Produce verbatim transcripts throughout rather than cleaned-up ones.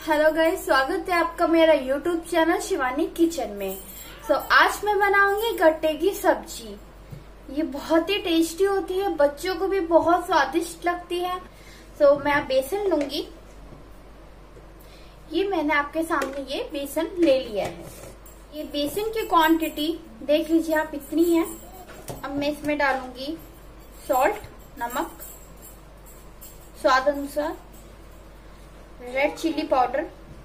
Hello guys, स्वागत है आपका मेरा यूट्यूब चैनल शिवानी किचन में। सो so, आज मैं बनाऊंगी गट्टे की सब्जी। ये बहुत ही टेस्टी होती है, बच्चों को भी बहुत स्वादिष्ट लगती है। सो so, मैं बेसन लूंगी। ये मैंने आपके सामने ये बेसन ले लिया है। ये बेसन की क्वांटिटी देख लीजिए आप, इतनी है। अब मैं इसमें डालूंगी सॉल्ट, नमक, स्वाद अनुसार, रेड चिली पाउडर,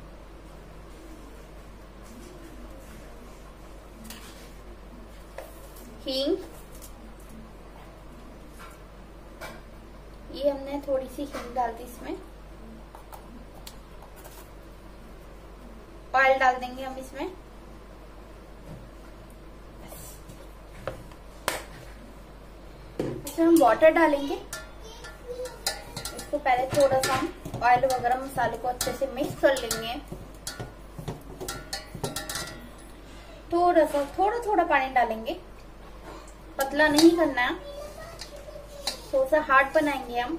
हींग। ये हमने थोड़ी सी हींग डाल दी इसमें। ऑयल डाल देंगे हम इसमें। इसमें हम वाटर डालेंगे। इसको पहले थोड़ा सा हम ऑयल वगैरह मसाले को अच्छे से मिक्स कर लेंगे। थोड़ा सा थोड़ा थोड़ा पानी डालेंगे, पतला नहीं करना है, थोड़ा सा हार्ड बनाएंगे हम।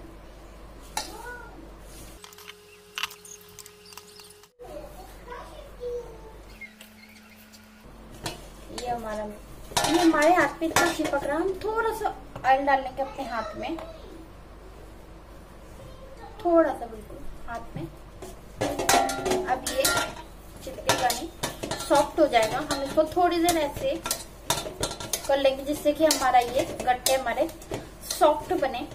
ये हमारा ये हमारे हाथ पे इतना चिपक रहा, हम थोड़ा सा ऑयल डाल लेंगे अपने हाथ में, थोड़ा सा बिल्कुल हाथ में। अब ये चिपकेगा नहीं, सॉफ्ट हो जाएगा। हम इसको थोड़ी देर ऐसे कर लेंगे जिससे कि हमारा ये गट्टे हमारे सॉफ्ट बने।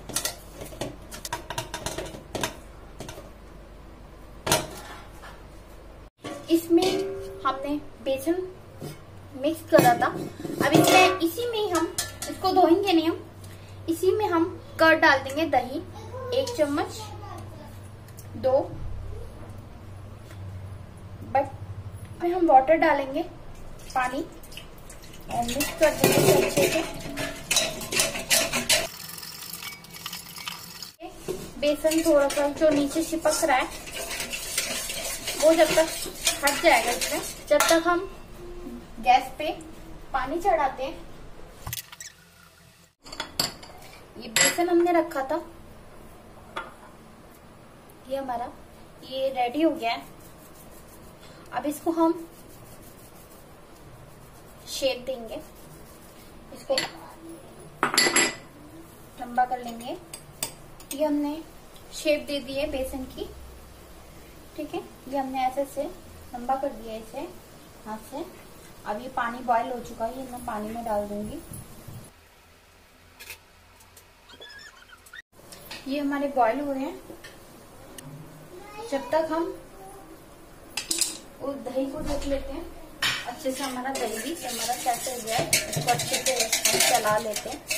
इसमें हमने बेसन मिक्स करा था। अब इसमें इसी में हम इसको धोएंगे नहीं, हम इसी में हम कर्ड डाल देंगे। दही एक चम्मच, दो, बट फिर हम वाटर डालेंगे, पानी, और मिक्स कर देंगे अच्छे से। बेसन थोड़ा सा जो नीचे चिपक रहा है वो जब तक हट जाएगा इसमें, जब तक हम गैस पे पानी चढ़ाते हैं। ये बेसन हमने रखा था, ये हमारा ये रेडी हो गया है। अब इसको हम शेप देंगे, इसको लंबा कर लेंगे। ये हमने शेप दे दी है बेसन की, ठीक है। ये हमने ऐसे से लंबा कर दिया इसे हाथ से। अब ये पानी बॉईल हो चुका है, ये मैं पानी में डाल दूंगी। ये हमारे बॉईल हो रहे हैं। जब तक हम उस दही को देख लेते हैं अच्छे से, हमारा दही भी हमारा कैसे हो जाए, इसको अच्छे से हम चला लेते हैं।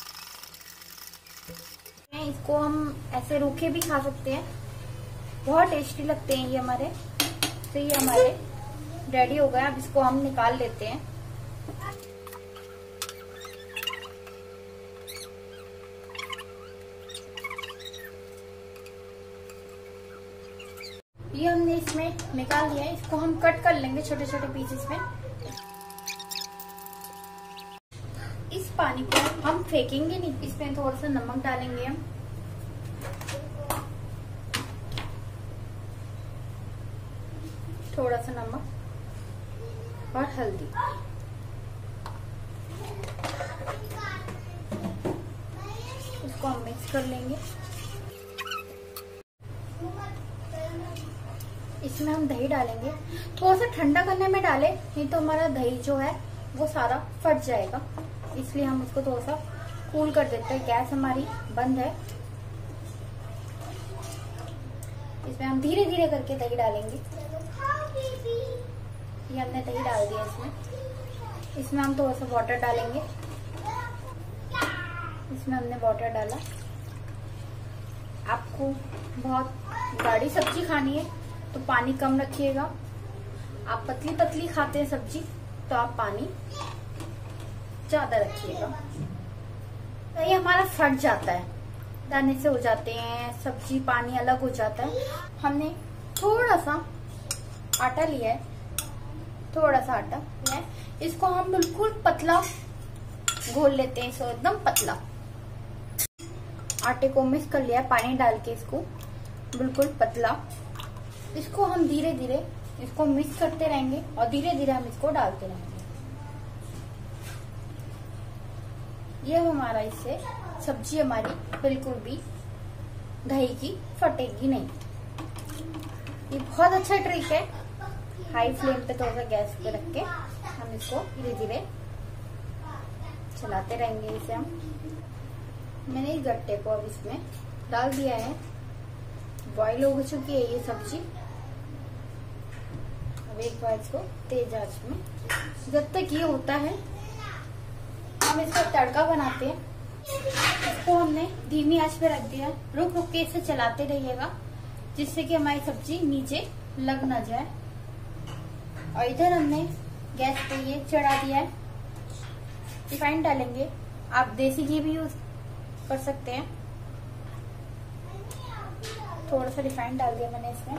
इसको हम ऐसे रूखे भी खा सकते हैं, बहुत टेस्टी लगते हैं ये हमारे। तो ये हमारे रेडी हो गए। अब इसको हम निकाल लेते हैं। ये हमने इसमें निकाल लिया है। इसको हम कट कर लेंगे छोटे छोटे पीसेस में। इस पानी को हम फेंकेंगे नहीं, इसमें थोड़ा सा नमक डालेंगे हम, थोड़ा सा नमक और हल्दी। इसको हम मिक्स कर लेंगे। इसमें हम दही डालेंगे। थोड़ा सा ठंडा करने में डाले, नहीं तो हमारा दही जो है वो सारा फट जाएगा, इसलिए हम उसको थोड़ा सा कूल कर देते हैं। गैस हमारी बंद है। इसमें हम धीरे धीरे करके दही डालेंगे। ये हमने दही डाल दिया इसमें। इसमें हम थोड़ा सा वाटर डालेंगे। इसमें हमने वाटर डाला। आपको बहुत गाढ़ी सब्जी खानी है तो पानी कम रखिएगा। आप पतली पतली खाते हैं सब्जी तो आप पानी ज्यादा रखिएगा। तो ये हमारा फट जाता है, दाने से हो जाते हैं सब्जी, पानी अलग हो जाता है। हमने थोड़ा सा आटा लिया है, थोड़ा सा आटा लिया है। इसको हम बिल्कुल पतला घोल लेते हैं, इसको एकदम पतला। आटे को मिक्स कर लिया पानी डाल के, इसको बिल्कुल पतला। इसको हम धीरे धीरे इसको मिक्स करते रहेंगे और धीरे धीरे हम इसको डालते रहेंगे। ये हमारा इससे सब्जी हमारी बिल्कुल भी दही की फटेगी नहीं। ये बहुत अच्छा ट्रिक है। हाई फ्लेम पे थोड़ा सा गैस पे रख के हम इसको धीरे धीरे चलाते रहेंगे। इसे हम मैंने इस गट्टे को अब इसमें डाल दिया है। बॉईल हो चुकी है ये सब्जी। अब एक बार इसको तेज आंच में जब तक ये होता है हम इसका तड़का बनाते हैं। इसको हमने धीमी आंच पे रख दिया है। रुक रुक के इसे चलाते रहिएगा जिससे कि हमारी सब्जी नीचे लग ना जाए। और इधर हमने गैस पे ये चढ़ा दिया है। रिफाइंड डालेंगे, आप देसी घी भी यूज कर सकते हैं। थोड़ा सा रिफाइंड डाल दिया मैंने इसमें।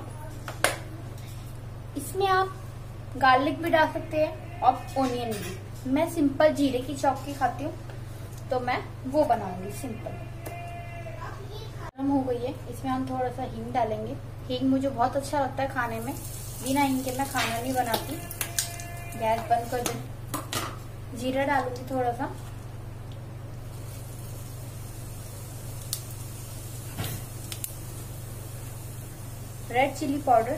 इसमें आप गार्लिक भी डाल सकते हैं और ओनियन भी। मैं सिंपल जीरे की चौकी खाती हूँ तो मैं वो बनाऊंगी सिंपल। गरम हो गई है, इसमें हम थोड़ा सा हींग डालेंगे। हींग मुझे बहुत अच्छा लगता है खाने में। बिना हींग के मैं खाना नहीं बनाती। गैस बंद कर दूँ। जीरा डालूंगी थोड़ा सा। Red chilli powder.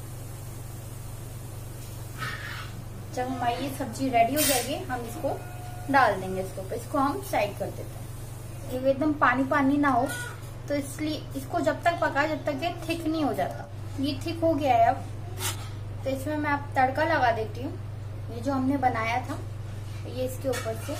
जब हमारी ये सब्जी रेडी हो जाएगी हम इसको डाल देंगे इसके ऊपर। इसको हम साइड कर देते हैं। ये एकदम पानी पानी ना हो तो इसलिए इसको जब तक पकाए जब तक ये थिक नहीं हो जाता। ये थिक हो गया है अब, तो इसमें मैं अब तड़का लगा देती हूँ। ये जो हमने बनाया था ये इसके ऊपर से,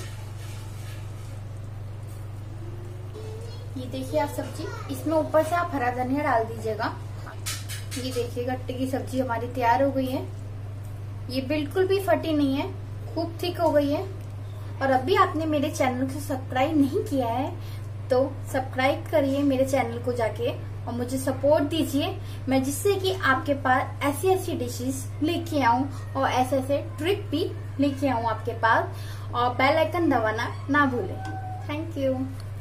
ये देखिए आप सब्जी, इसमें ऊपर से आप हरा धनिया डाल दीजिएगा। ये देखिए गट्टे की सब्जी हमारी तैयार हो गई है। ये बिल्कुल भी फटी नहीं है, खूब थिक हो गई है। और अभी आपने मेरे चैनल को सब्सक्राइब नहीं किया है तो सब्सक्राइब करिए मेरे चैनल को जाके और मुझे सपोर्ट दीजिए। मैं जिससे कि आपके पास ऐसी ऐसी डिशेस लेके आऊं और ऐसे ऐसे ट्रिक भी लेके आऊं आपके पास। और बेल आइकन दबाना ना भूलें। Thank you.